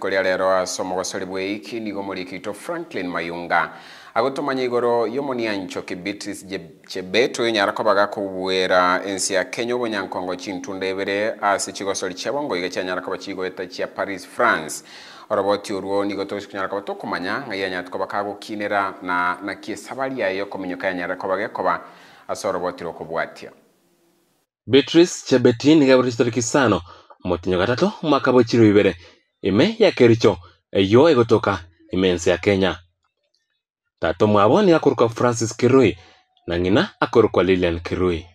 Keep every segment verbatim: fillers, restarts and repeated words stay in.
Korea rero asoma gosari bweiki nigo murikito Franklin Mayunga agotomanya igoro yomoniancho kibitis chebeto nyarako baga kuwera ensi ya Kenya bonyankongo chintundebere asi chigosori chabongo igacha nyarako bachigo eta chia Paris France oroboti urwo nigo toshi nyarako batokumanya ngaya nyatko bakago kinera na na kiesabali yayo kominyoka nyarako bagekoba asoroboti rokobwatia Beatrice Chebeti niga buristoki sano motinyo gatatu mwaka bochiro bibere ime ya kericho eyo egotoka imense ya Kenya tato mwabo ni akoruka Francis Kirui na ngina akoruka Lilian Kirui.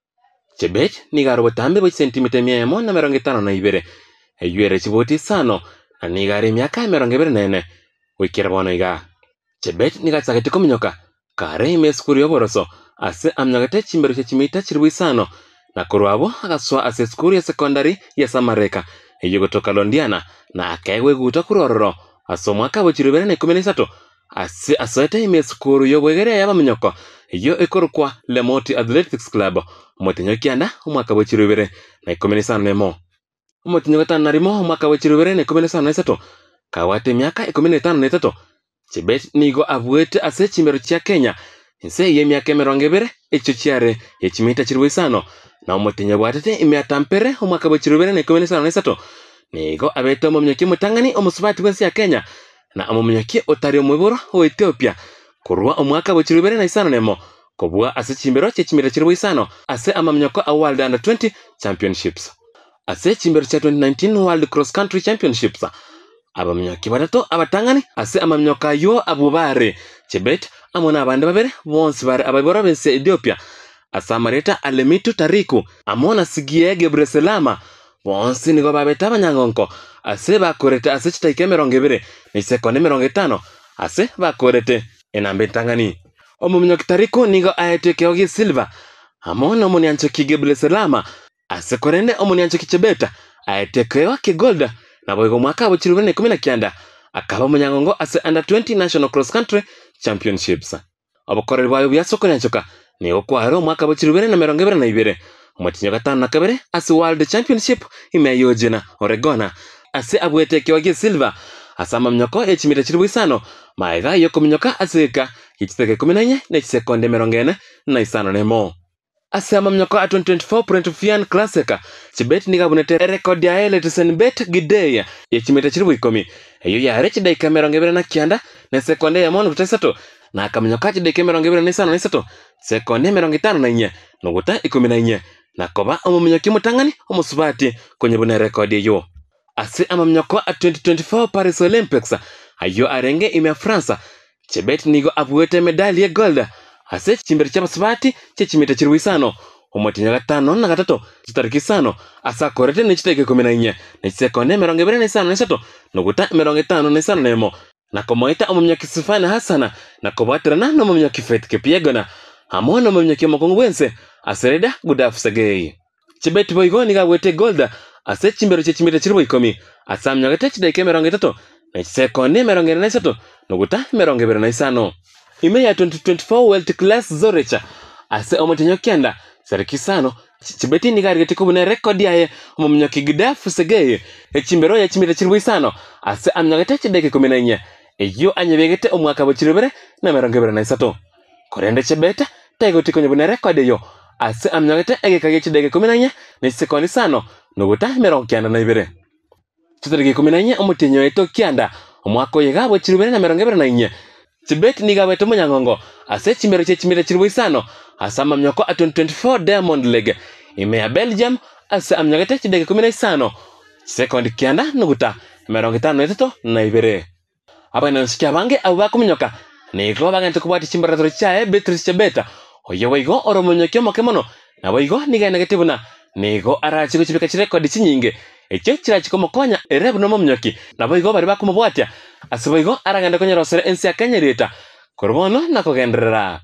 Chebet ni garo botambe bo centimeter mia mo na mirongo itano na ibere eyuere chiboti sano na ni gari miaka mirongo ibere nene wikira bono iga. Chebet ni gatsagete kominyoka kare ime skuri yoboroso ase amnyagate chimbero chimita chirwi sano na korwabo agaswa ase skuri ya secondary ya Samareka eyo gotoka Londiana na akaiwe guta kurororo aso mwaka bochirubere na kumi na tatu ase asoete ime skuru yobwegere yaba mnyoko eyo ekorukwa Lemoti Athletics Club motinyo kianda mwaka bochirubere na kumi na tano nemo motinyo gatana narimo mwaka bochirubere na kumi na tano na tatu kawate miaka kumi na tano na tatu Chebet nigo abwete ase chimbero chia Kenya nse ye miaka mirongo ibere echo chiare echimita chirwe sano na motinyo bwatete ime atampere mwaka bochirubere na kumi na tano na tatu nigo abeto omumnyoki mutangani omusubati wensi ya Kenya na omumnyoki otari omwiboro o Ethiopia kurwa omwaka bochirubere na isano nemo kobwa ase chimbero chechimira chirwe isano ase amamnyoko a World Under twenty Championships ase chimbero cha twenty nineteen World Cross Country Championships abamnyoki batato abatangani ase amamnyoka yo abubare Chebet amona abande babere bonsi bare ababora bensi Ethiopia asamareta Alemitu Tariku amona Sigie Gebreselama bonsi nigo babeta abanyangonko ase bakorete ase chitaike mirongo ibere ni sekonde mirongo itano ase bakorete enambe tangani omumnyoki Tariku nigo aeteke ogi Silva amona omoniancho Gebreselama ase korende omoniancho Chebeta aeteke ogi Gold na boigo mwaka bochirubere na kumi na kenda akaba munyangongo ase Under twenty National Cross Country Championships abokoreri bayo byasoko nyanchoka ni okwaro mwaka bochirubere na mirongo ibere na ibere motinyo gatano na kabere ase World Championship imeyojena Oregona ase abwete kiwagi Silva asama mnyoko echimira chirubwe sano maiga yoko mnyoka aseka ichiteke kumi na enye na sekonde mirongo ene na isano nemo ase amamnyoko a twenty twenty-four Prentfian Classic Chebet niga bunete record ya Elitisen Bet Gideya echimira chirubwe ikomi eyo ya rechi daika mirongo ibere na kianda na sekonde ya mono kutasato na akamnyoka chideke mirongo ibere na isano na isato sekonde mirongo itano na inye nuguta ikumi na inye na koba omumnyoki mutangani omusubati kwenye bune record yo ase amamnyoko a twenty twenty-four Paris Olympics ayo arenge ime France Chebet nigo abwete medali ya gold ase chimbere cy'abasubati cy'ikimita kirwisano omotinyo gatano na gatatu chitariki sano asa korete ni chiteke kumi na inye na sekonde mirongo ibere na isano na isato nuguta mirongo itano na isano nemo na komoita omumnyoki Sifana Hasana na kobatirana no omumnyoki Faith Kipyegona amona omumnyoki mokongo wense asereda Gudaf Segei Chebet boigo niga wete gold ase chimbero chechimira chirbo ikomi asamnya gate chideke mirongo itatu na sekonde mirongo ine na isato nuguta mirongo ibere na isano ime ya twenty twenty-four World Class Zorecha ase omotinyo kianda seriki sano Chebet niga rigete kubune record yae omumnyoki Gudaf Segei echimbero ya chimira chirbo isano ase amnya gate chideke kumi na inye eyo anyebegete omwaka bochirubere na mirongo ibere na isato korende Chebet taigo tikonye bune record yo ase amnyagete egekage chidege kumi na inye na sekondi sano nuguta mirongo kenda na ibere chitariki kumi na inye omutinyo eto kianda omwaka oyega bochirubere na mirongo ibere na inye Chebet niga weto munyangongo ase chimbero chechimira chirubwe isano ase amamnyoko a twenty twenty-four Diamond League ime ya Belgium ase amnyagete chidege kumi na isano sekondi kianda nuguta mirongo itano na itatu na ibere abana nsikia bange abo bakumunyoka nigo bagante kubwati chimbarato chae Beatrice Chebeta oyo weigo oromunyoki omokemono na weigo niga negative na nigo arachi kuchibeka chirekodi chinyinge ekyo chirachi komokonya erebu no momnyoki na weigo bari bakumubwatia ase weigo araganda konyerosere ensi ya Kenya reta korbono na kogenderera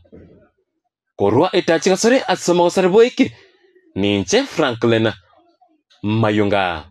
korwa itachi gasore asoma gosare boiki ninche Franklin Mayunga.